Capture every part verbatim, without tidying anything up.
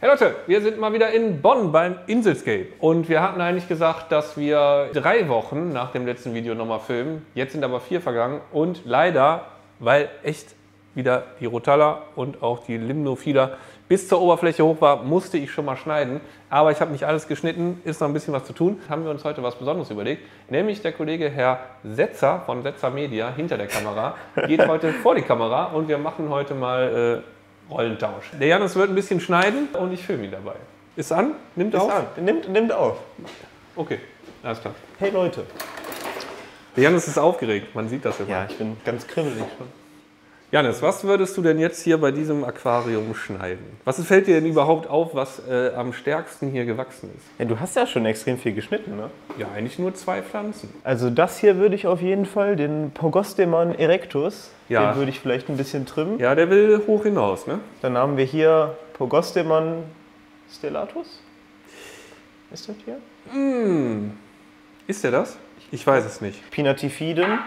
Hey Leute, wir sind mal wieder in Bonn beim Inselscape und wir hatten eigentlich gesagt, dass wir drei Wochen nach dem letzten Video nochmal filmen. Jetzt sind aber vier vergangen und leider, weil echt wieder die Rotala und auch die Limnophila bis zur Oberfläche hoch war, musste ich schon mal schneiden. Aber ich habe nicht alles geschnitten, ist noch ein bisschen was zu tun. Haben wir uns heute was Besonderes überlegt, nämlich der Kollege Herr Setzer von Setzer Media hinter der Kamera geht heute vor die Kamera und wir machen heute mal äh, Rollentausch. Der Jannis wird ein bisschen schneiden und ich filme ihn dabei. Ist an? Nimmt Ist auf? an. Nimmt, nimmt auf. Okay, alles klar. Hey Leute. Der Jannis ist aufgeregt, man sieht das immer. Ja, ich bin ganz kribbelig schon. Jannis, was würdest du denn jetzt hier bei diesem Aquarium schneiden? Was fällt dir denn überhaupt auf, was äh, am stärksten hier gewachsen ist? Ja, du hast ja schon extrem viel geschnitten, ne? Ja, eigentlich nur zwei Pflanzen. Also das hier würde ich auf jeden Fall, den Pogostemon erectus, Ja. den würde ich vielleicht ein bisschen trimmen. Ja, der will hoch hinaus, ne? Dann haben wir hier Pogostemon stellatus. Ist das hier? Hm. Ist der das? Ich weiß es nicht. Pinnatifiden.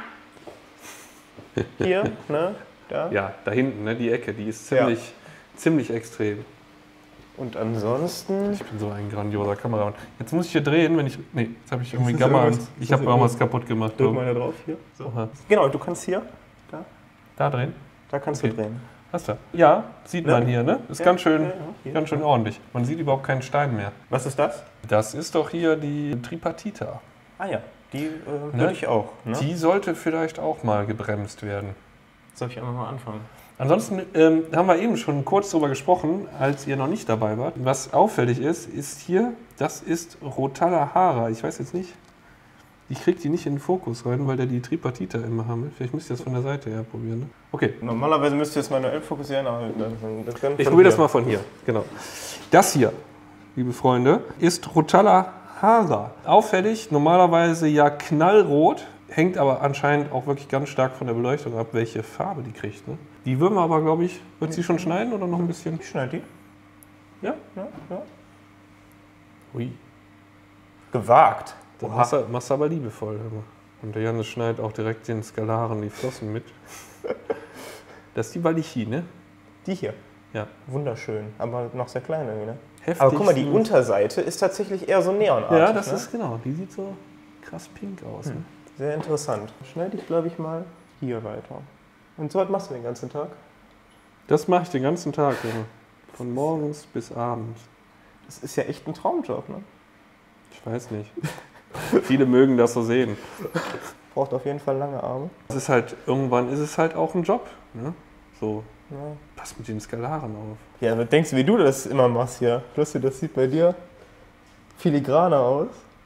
Hier, ne? Da. Ja, da hinten, ne, die Ecke, die ist ziemlich, ja. ziemlich extrem. Und ansonsten... Ich bin so ein grandioser Kameramann. Jetzt muss ich hier drehen, wenn ich... Nee, jetzt habe ich irgendwie ist Gamma. irgendwas- Ich habe irgendwas kaputt gemacht. Drück mal da drauf, hier. So. Aha. Genau, du kannst hier, da, Da drehen? da kannst Okay. du drehen. Hast du? Ja, sieht Ne? man hier, ne? Ist Ja, ganz schön, ja, ja, hier. ganz schön ordentlich. Man sieht überhaupt keinen Stein mehr. Was ist das? Das ist doch hier die Tripartita. Ah ja, die äh, Ne? würde ich auch. Ne? Die sollte vielleicht auch mal gebremst werden. Soll ich einfach mal anfangen? Ansonsten ähm, haben wir eben schon kurz darüber gesprochen, als ihr noch nicht dabei wart. Was auffällig ist, ist hier, das ist Rotala hara. Ich weiß jetzt nicht, ich kriege die nicht in den Fokus rein, weil der die Tripartita immer haben will. Vielleicht müsst ihr das von der Seite her probieren. Ne? Okay, Normalerweise müsst ihr es manuell fokussieren, aber das kann ich probiere das mal von hier. Genau. Das hier, liebe Freunde, ist Rotala hara. Auffällig, normalerweise ja knallrot. Hängt aber anscheinend auch wirklich ganz stark von der Beleuchtung ab, welche Farbe die kriegt. Ne? Die würden wir aber, glaube ich, wird sie schon schneiden oder noch ein bisschen? Ich schneide die. Ja? Ja, ja. Ui. Gewagt. Das machst du, machst du aber liebevoll. Hör mal. Und der Jannis schneidet auch direkt den Skalaren die Flossen mit. Das ist die Walichi, ne? Die hier. Ja. Wunderschön, aber noch sehr klein irgendwie, ne? Heftig. Aber guck mal, die süß. Unterseite ist tatsächlich eher so neonartig. Ja, das ne? ist genau. Die sieht so krass pink aus. Ne? Sehr interessant. Schneide ich, glaube ich, mal hier weiter. Und so was machst du den ganzen Tag? Das mache ich den ganzen Tag, Junge. Von morgens bis abends. Das ist ja echt ein Traumjob, ne? Ich weiß nicht. Viele mögen das so sehen. Braucht auf jeden Fall lange Arme. Es ist halt, irgendwann ist es halt auch ein Job. Ne? So, Ja. pass mit den Skalaren auf. Ja, was denkst du, wie du das immer machst hier? Lustig, das sieht bei dir filigraner aus.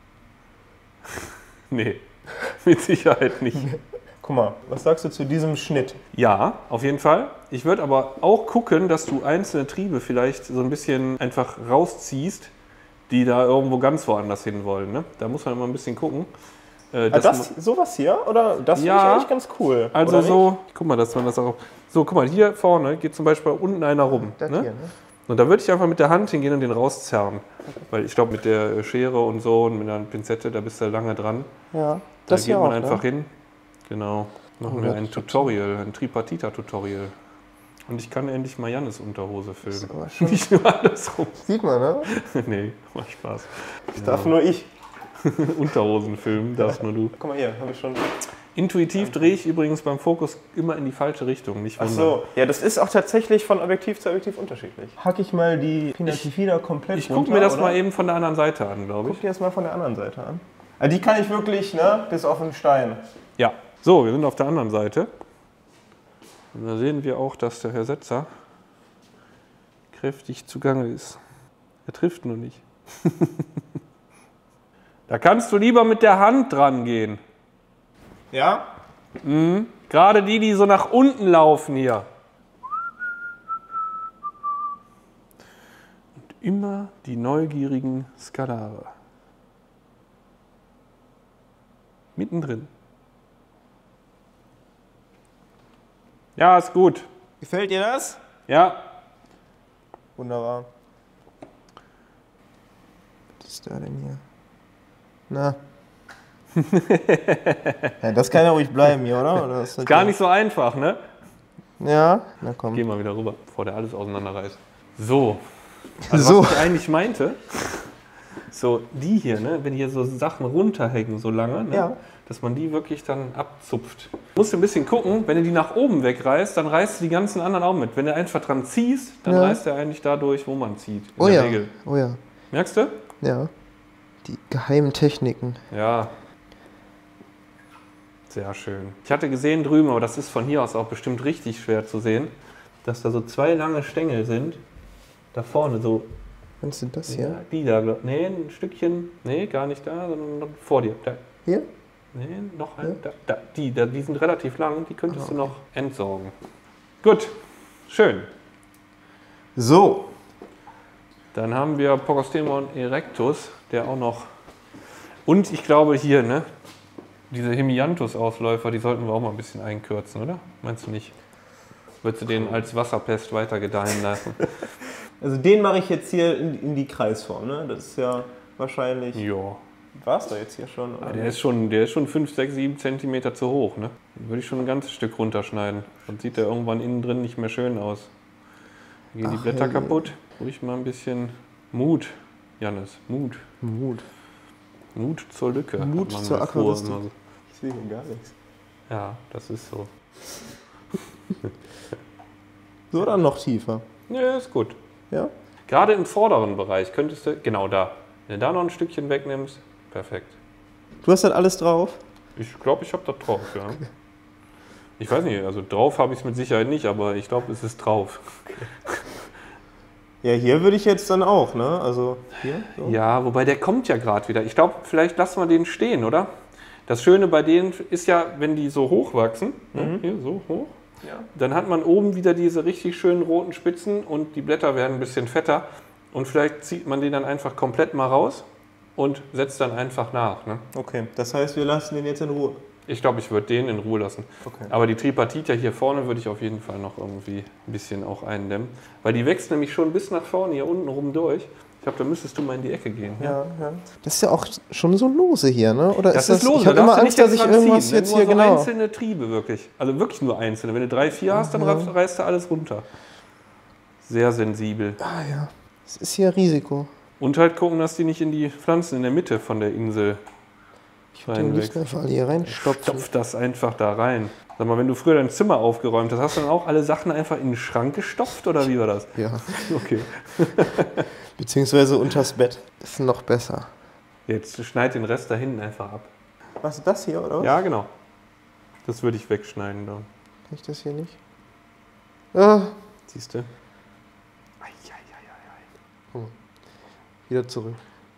Nee, mit Sicherheit nicht. Guck mal, was sagst du zu diesem Schnitt? Ja, auf jeden Fall. Ich würde aber auch gucken, dass du einzelne Triebe vielleicht so ein bisschen einfach rausziehst, die da irgendwo ganz woanders hin wollen. Ne? Da muss man immer ein bisschen gucken. Äh, Ah, dass das, man- sowas hier? Oder das finde Ja, ich eigentlich ganz cool. also oder so, guck mal, dass man das auch. So, guck mal, hier vorne geht zum Beispiel unten einer rum. nicht? Das Ne? hier, ne? Und da würde ich einfach mit der Hand hingehen und den rauszerren. Weil ich glaube, mit der Schere und so und mit einer Pinzette, da bist du lange dran. Ja, Da das geht hier man auch, einfach ne? hin. Genau. Machen Oh, wir das ein ist Tutorial, ein Tripartita-Tutorial. Und ich kann endlich mal Jannis Unterhose filmen. ist aber schon- Nicht nur andersrum. Sieht man, ne? Nee, macht Spaß. Das darf nur ich. Unterhosen filmen, darfst nur du. Guck mal hier, habe ich schon. Intuitiv drehe ich übrigens beim Fokus immer in die falsche Richtung, nicht Ach wundern. so, ja, das ist auch tatsächlich von Objektiv zu Objektiv unterschiedlich. Hack ich mal die Pinnatifida komplett Ich runter, gucke mir das oder? mal eben von der anderen Seite an, glaube Guck ich. dir das mal von der anderen Seite an. Also die kann ich wirklich, ne, bis auf den Stein. Ja. So, wir sind auf der anderen Seite. Und da sehen wir auch, dass der Herr Setzer kräftig zugange ist. Er trifft nur nicht. Da kannst du lieber mit der Hand dran gehen. Ja? Mhm. Gerade die, die so nach unten laufen hier. Und immer die neugierigen Skalare. Mittendrin. Ja, ist gut. Gefällt dir das? Ja. Wunderbar. Was ist da denn hier? Na. Ja, das kann ja ruhig bleiben hier, oder? oder ist das Gar nicht so einfach, ne? Ja, na komm. Geh mal wieder rüber, bevor der alles auseinanderreißt. So, Also So. was ich eigentlich meinte, so die hier, ne, wenn hier so Sachen runterhängen so lange, ne, Ja. dass man die wirklich dann abzupft. Du musst ein bisschen gucken, wenn du die nach oben wegreißt, dann reißt du die ganzen anderen auch mit. Wenn du einfach dran ziehst, dann Ja. reißt er eigentlich dadurch, wo man zieht. In Oh der ja, Regel. oh ja, Merkst du? ja. Die geheimen Techniken. Ja. Sehr schön. Ich hatte gesehen drüben, aber das ist von hier aus auch bestimmt richtig schwer zu sehen, dass da so zwei lange Stängel sind. Da vorne so. Was sind das Ja, hier? die da, glaub, nee, ein Stückchen, nee, gar nicht da, sondern noch vor dir. Da. Hier? Nee, noch ein, Ja? da, da, die, da, die sind relativ lang, die könntest Ah, du noch entsorgen. Gut, schön. So. Dann haben wir Pogostemon erectus, der auch noch, und ich glaube hier, ne, diese Hemianthus-Ausläufer, die sollten wir auch mal ein bisschen einkürzen, oder? Meinst du nicht? Würdest du den als Wasserpest weiter gedeihen lassen? Also den mache ich jetzt hier in, in die Kreisform, ne? Das ist ja wahrscheinlich... Ja. War es da jetzt hier schon? Oder? Ah, der ist schon, der ist schon fünf, sechs, sieben Zentimeter zu hoch, ne? Den würde ich schon ein ganzes Stück runterschneiden. Dann sieht der irgendwann innen drin nicht mehr schön aus. Dann gehen die Ach, Blätter hey. kaputt. Ruhig mal ein bisschen Mut, Jannis. Mut. Mut. Mut zur Lücke. Mut hat man zur mal früher Aquaristik. immer so. Ich sehe hier gar nichts. Ja, das ist so. So, dann noch tiefer. Ja, ist gut. Ja? Gerade im vorderen Bereich könntest du, genau da, wenn du da noch ein Stückchen wegnimmst, perfekt. Du hast das alles drauf? Ich glaube, ich habe das drauf, ja. Ich weiß nicht, also drauf habe ich es mit Sicherheit nicht, aber ich glaube, es ist drauf. Ja, hier würde ich jetzt dann auch, ne? Also hier? So. Ja, wobei der kommt ja gerade wieder. Ich glaube, vielleicht lassen wir den stehen, oder? Das Schöne bei denen ist ja, wenn die so hoch wachsen, ne, Mhm. hier so hoch, Ja. dann hat man oben wieder diese richtig schönen roten Spitzen und die Blätter werden ein bisschen fetter. Und vielleicht zieht man den dann einfach komplett mal raus und setzt dann einfach nach. Ne? Okay, das heißt, wir lassen den jetzt in Ruhe. Ich glaube, ich würde den in Ruhe lassen. Okay. Aber die Tripartita hier vorne würde ich auf jeden Fall noch irgendwie ein bisschen auch eindämmen. Weil die wächst nämlich schon bis nach vorne hier unten rum durch. Ich glaube, da müsstest du mal in die Ecke gehen. Ja, ja. Das ist ja auch schon so lose hier, ne? Oder Das ist ist das, lose, ich habe da immer darfst du Angst, dass nicht ich dran irgendwas ziehen, jetzt nur hier, so genau. einzelne Triebe wirklich. Also wirklich nur einzelne. Wenn du drei, vier hast, dann Ja. reißt, reißt du alles runter. Sehr sensibel. Ah ja, es ist hier Risiko. Und halt gucken, dass die nicht in die Pflanzen in der Mitte von der Insel Den reinwächst. liegt einfach hier reinstopfen. Stopf das einfach da rein. Sag mal, wenn du früher dein Zimmer aufgeräumt hast, hast du dann auch alle Sachen einfach in den Schrank gestopft oder wie war das? Ja, Okay. beziehungsweise unters Bett. Ist noch besser. Jetzt schneid den Rest da hinten einfach ab. Was ist das hier, oder was? Ja, genau. Das würde ich wegschneiden dann. Kann ich das hier nicht? Ah, Siehst du? wieder zurück.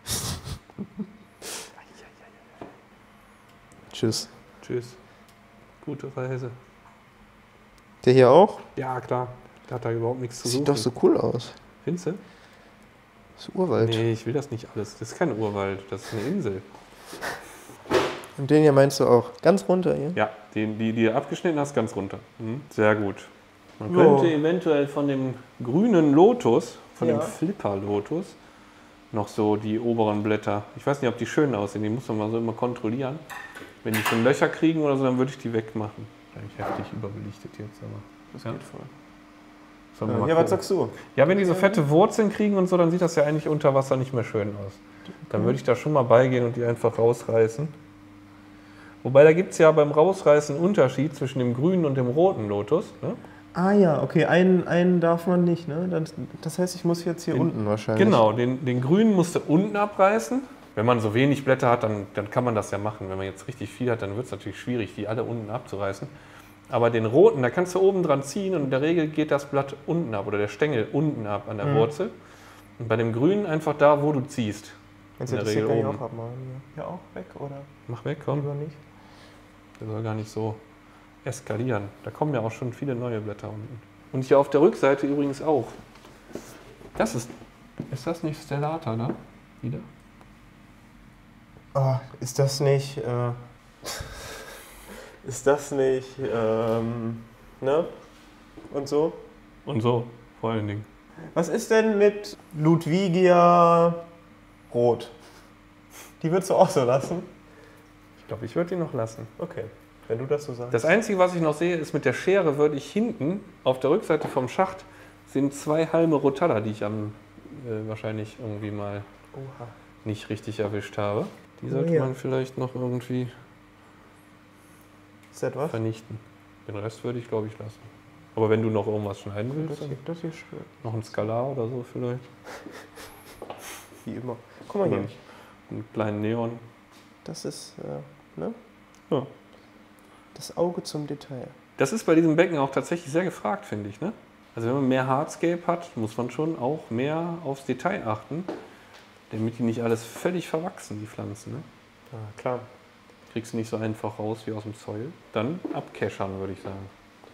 Tschüss. Tschüss. Gute Reise. Der hier auch? Ja, klar. Da hat da überhaupt nichts zu suchen. Sieht doch so cool aus. Findest du? Das ist Urwald. Nee, ich will das nicht alles. Das ist kein Urwald, das ist eine Insel. Und den hier meinst du auch? Ganz runter hier? Ja, die, die, die du abgeschnitten hast, ganz runter. Mhm. Sehr gut. Man Ja. könnte eventuell von dem grünen Lotus, von Ja. dem Flipper-Lotus, noch so die oberen Blätter. Ich weiß nicht, ob die schön aussehen, die muss man mal so immer kontrollieren. Wenn die schon Löcher kriegen oder so, dann würde ich die wegmachen. Eigentlich heftig überbelichtet jetzt, aber. Das Ja. geht voll. Sollen wir Ja, mal was gucken. sagst du? Ja, wenn die so fette Wurzeln kriegen und so, dann sieht das ja eigentlich unter Wasser nicht mehr schön aus. Dann würde ich da schon mal beigehen und die einfach rausreißen. Wobei da gibt es ja beim Rausreißen einen Unterschied zwischen dem grünen und dem roten Lotus. Ne? Ah ja, okay, einen, einen darf man nicht, ne? Das, das heißt, ich muss jetzt hier Hier unten. unten wahrscheinlich. Genau, den, den grünen musst du unten abreißen. Wenn man so wenig Blätter hat, dann, dann kann man das ja machen. Wenn man jetzt richtig viel hat, dann wird es natürlich schwierig, die alle unten abzureißen. Aber den roten, da kannst du oben dran ziehen und in der Regel geht das Blatt unten ab oder der Stängel unten ab an der Mhm. Wurzel. Und bei dem grünen einfach da, wo du ziehst. Jetzt in hätte der ich hier Regel kann ich oben. auch abmachen. Ja. ja, auch weg, oder? Mach weg, komm. Lieber nicht. Der soll gar nicht so eskalieren. Da kommen ja auch schon viele neue Blätter unten. Und hier auf der Rückseite übrigens auch. Das ist. Ist das nicht Stellata da? Wieder? Ah, ist das nicht, äh, ist das nicht, ähm, ne? Und so? Und so, vor allen Dingen. Was ist denn mit Ludwigia Rot? Die würdest du auch so lassen? Ich glaube, ich würde die noch lassen. Okay, wenn du das so sagst. Das Einzige, was ich noch sehe, ist mit der Schere würde ich hinten auf der Rückseite vom Schacht sind zwei Halme Rotalla, die ich am äh, wahrscheinlich irgendwie mal Oha. nicht richtig erwischt habe. Die sollte Ja. man vielleicht noch irgendwie Ist das was? vernichten. Den Rest würde ich, glaube ich, lassen. Aber wenn du noch irgendwas schneiden willst, Das dann hier, das hier schön. noch ein Skalar oder so vielleicht. Wie immer. Guck mal hier. Oder einen kleinen Neon. Das ist, äh, ne? Ja. Das Auge zum Detail. Das ist bei diesem Becken auch tatsächlich sehr gefragt, finde ich. Ne? Also wenn man mehr Hardscape hat, muss man schon auch mehr aufs Detail achten, damit die nicht alles völlig verwachsen, die Pflanzen. Ne? Ja, klar. Kriegst du nicht so einfach raus wie aus dem Soil. Dann abkeschern, würde ich sagen.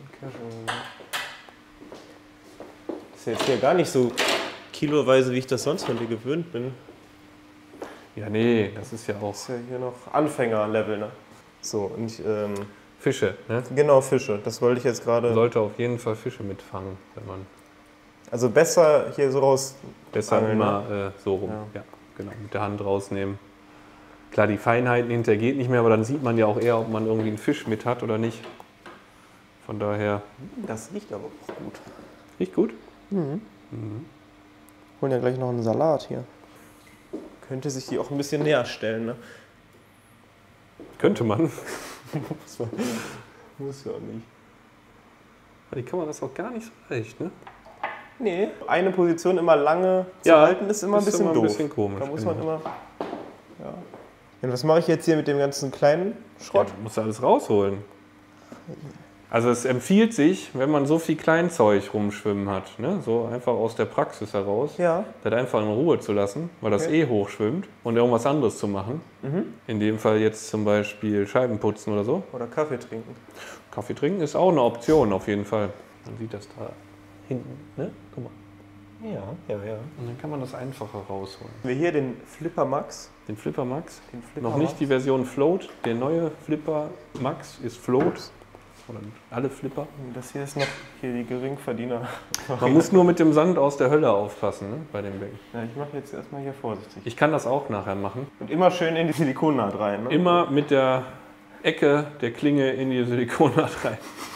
Ist jetzt hier gar nicht so kiloweise, wie ich das sonst von dir gewöhnt bin. Ja, nee, das ist ja auch Das ist ja hier noch Anfängerlevel, ne? So, und ich, ähm, Fische. Ne? genau, Fische. Das wollte ich jetzt Man gerade. sollte auf jeden Fall Fische mitfangen, wenn man Also besser hier so raus. besser Angeln, immer äh, so rum. Ja. Ja, genau, mit der Hand rausnehmen. Klar, die Feinheiten hinterher geht nicht mehr, aber dann sieht man ja auch eher, ob man irgendwie einen Fisch mit hat oder nicht. Von daher, Das riecht aber auch gut. riecht gut. Mhm. Holen ja gleich noch einen Salat hier. Könnte sich die auch ein bisschen näher stellen, ne? Könnte man. Muss man- Muss ja auch nicht. Die Kamera ist auch gar nicht so leicht, ne? Nee, eine Position immer lange zu Ja, halten, ist immer ein ist bisschen immer ein doof. bisschen komisch, Da muss man genau. immer. Ja. Und was mache ich jetzt hier mit dem ganzen kleinen Schrott? Ja, musst du alles rausholen. Also es empfiehlt sich, wenn man so viel Kleinzeug rumschwimmen hat, ne, so einfach aus der Praxis heraus, Ja. das einfach in Ruhe zu lassen, weil das Okay. eh hochschwimmt und irgendwas anderes zu machen. Mhm. In dem Fall jetzt zum Beispiel Scheiben putzen oder so. Oder Kaffee trinken. Kaffee trinken ist auch eine Option auf jeden Fall. Man sieht das da hinten, ne? Guck mal. Ja, ja, ja. Und dann kann man das einfacher rausholen. Wir hier den Flipper Max. Den Flipper Max, Den Flipper noch nicht Max. die Version Float. Der neue Flipper Max ist Float. Oder alle Flipper. Das hier ist noch hier die Geringverdiener. Man muss nur mit dem Sand aus der Hölle aufpassen, ne, bei dem Becken. Ja, ich mache jetzt erstmal hier vorsichtig. Ich kann das auch nachher machen. Und immer schön in die Silikonnaht rein. Ne? Immer mit der Ecke der Klinge in die Silikonnaht rein.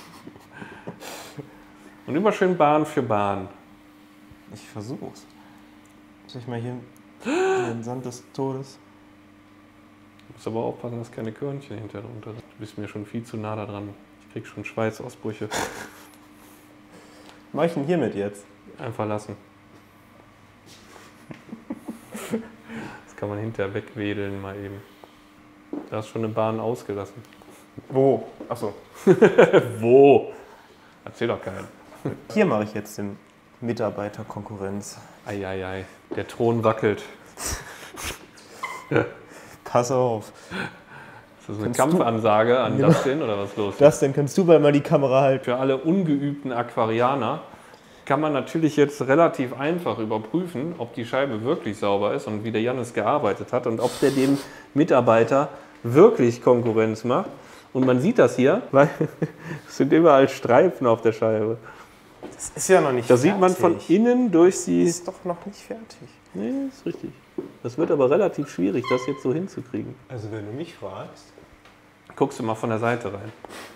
Und immer schön Bahn für Bahn. Ich versuch's. Soll ich mal hier den Sand des Todes? Du musst aber aufpassen, dass keine Körnchen hinter drunter sind. Du bist mir schon viel zu nah da dran. Ich krieg schon Schweißausbrüche. Mach ich denn hiermit jetzt? Einfach lassen. Das kann man hinterher wegwedeln mal eben. Da hast schon eine Bahn ausgelassen. Wo? Achso. Wo? Erzähl doch keinen. Hier mache ich jetzt den Mitarbeiterkonkurrenz. Eieiei, der Thron wackelt. Pass auf. Ist das eine Kannst Kampfansage an Genau. Dustin oder was ist los? Das, dann kannst du bald mal die Kamera halten. Für alle ungeübten Aquarianer kann man natürlich jetzt relativ einfach überprüfen, ob die Scheibe wirklich sauber ist und wie der Jannis gearbeitet hat und ob der dem Mitarbeiter wirklich Konkurrenz macht. Und man sieht das hier, weil es sind überall Streifen auf der Scheibe. Das ist ja noch nicht Da fertig. sieht man von innen durch die... Ist doch noch nicht fertig. Nee, ist richtig. Das wird aber relativ schwierig, das jetzt so hinzukriegen. Also wenn du mich fragst, Guckst du mal von der Seite rein.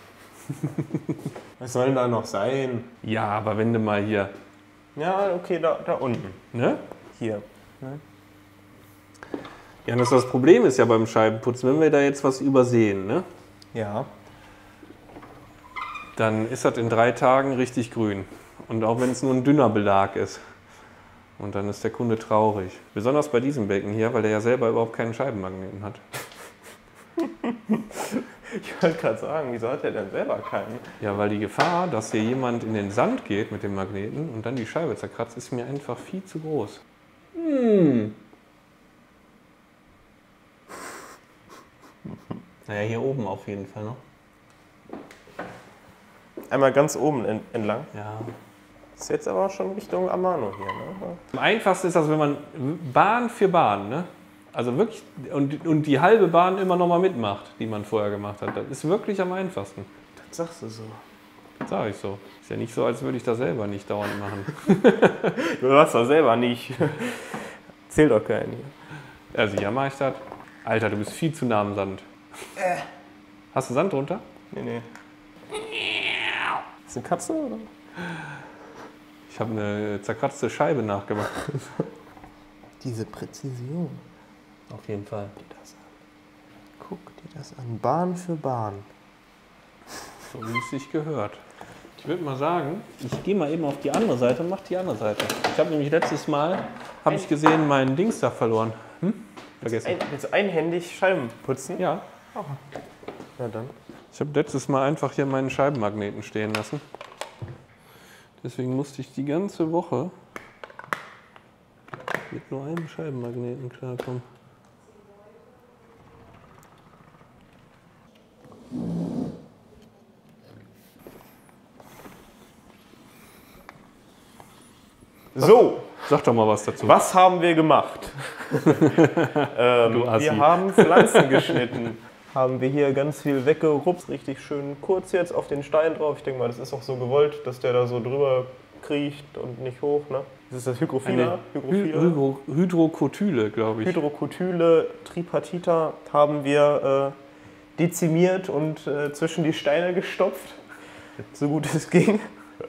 was soll denn da noch sein? Ja, aber wenn du mal hier... Ja, okay, da, da unten. Ne? Hier. Jannis, das Problem ist ja beim Scheibenputzen, wenn wir da jetzt was übersehen, ne? Ja. Dann ist das in drei Tagen richtig grün. Und auch wenn es nur ein dünner Belag ist. Und dann ist der Kunde traurig. Besonders bei diesem Becken hier, weil der ja selber überhaupt keinen Scheibenmagneten hat. Ich wollte gerade sagen, wieso hat er denn selber keinen? Ja, weil die Gefahr, dass hier jemand in den Sand geht mit dem Magneten und dann die Scheibe zerkratzt, ist mir einfach viel zu groß. Hm. Naja, hier oben auf jeden Fall noch. Einmal ganz oben en- entlang. Ja. Ist jetzt aber schon Richtung Amano hier, ne? Am einfachsten ist das, wenn man Bahn für Bahn, ne? Also wirklich, und, und die halbe Bahn immer noch mal mitmacht, die man vorher gemacht hat. Das ist wirklich am einfachsten. Das sagst du so. Das sage ich so. Ist ja nicht so, als würde ich das selber nicht dauernd machen. Du hast das selber nicht. Zählt doch keinen hier. Also ja, mache ich das. Alter, du bist viel zu nah am Sand. Hast du Sand drunter? Nee, nee. Ist eine Katze, oder? Ich habe eine zerkratzte Scheibe nachgemacht. Diese Präzision. Auf jeden Fall. Das an. Guck dir das an. Bahn für Bahn. So wie es sich gehört. Ich würde mal sagen, ich gehe mal eben auf die andere Seite und mache die andere Seite. Ich habe nämlich letztes Mal, habe ich gesehen, meinen Dings da verloren. Hm? Vergessen. Ein, jetzt einhändig Scheiben putzen? Ja. Ja, dann. Ich habe letztes Mal einfach hier meinen Scheibenmagneten stehen lassen. Deswegen musste ich die ganze Woche mit nur einem Scheibenmagneten klarkommen. So, Sag doch mal was dazu. was haben wir gemacht? ähm, Du Assi. wir haben Pflanzen geschnitten. Haben wir hier ganz viel weggerupft, richtig schön kurz jetzt auf den Stein drauf. Ich denke mal, das ist auch so gewollt, dass der da so drüber kriecht und nicht hoch. Ne? Das ist das Hygrophila. Hy Hydro Hydrokotyle, glaube ich. Hydrokotyle tripartita haben wir äh, dezimiert und äh, zwischen die Steine gestopft, so gut es ging.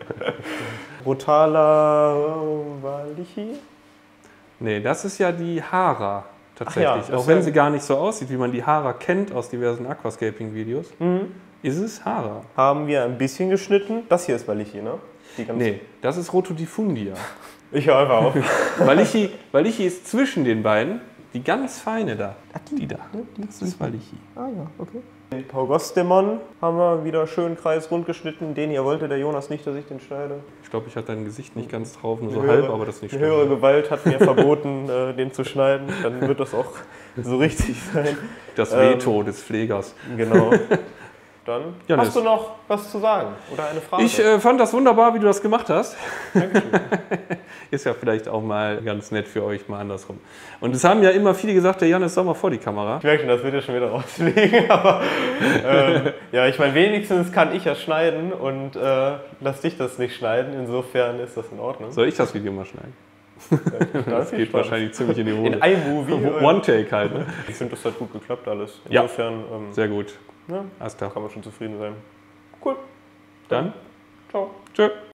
Rotala Walichi? Nee, das ist ja die Hara tatsächlich. Ach ja, das Auch wenn ja- sie gar nicht so aussieht, wie man die Hara kennt aus diversen Aquascaping-Videos, Mhm. ist es Hara. Haben wir ein bisschen geschnitten. Das hier ist Walichi, ne? Die ganze Nee, das ist Rotodifundia. Ich höre einfach auf. Walichi, Walichi ist zwischen den beiden, die ganz feine da. Die da. Das ist Walichi. Ah ja, okay. Den Paugostemon haben wir wieder schön kreisrund geschnitten. Den hier wollte der Jonas nicht, dass ich den schneide. Ich glaube, ich hatte dein Gesicht nicht ganz drauf, nur so Eine halb, höhere- aber das ist nicht Eine höhere schlimm. Gewalt hat mir verboten, äh, den zu schneiden. Dann wird das auch so richtig sein. Das ähm, Veto des Pflegers. Genau. Dann Janis. hast du noch was zu sagen oder eine Frage? Ich äh, fand das wunderbar, wie du das gemacht hast. Dankeschön. Ist ja vielleicht auch mal ganz nett für euch, mal andersrum. Und es haben ja immer viele gesagt, der Janis soll mal vor die Kamera. Ich merke schon, das wird ja schon wieder rausfliegen, aber ähm, ja, ich meine, wenigstens kann ich ja schneiden und äh, lass dich das nicht schneiden. Insofern ist das in Ordnung. Soll ich das Video mal schneiden? Das geht wahrscheinlich ziemlich in die Hose. in iMovie. One-Take halt. Ne? Ich finde, das hat gut geklappt alles. Ja. Insofern ähm, Sehr gut. ja, Alles klar. kann man schon zufrieden sein. Cool. Dann, Ciao. tschö.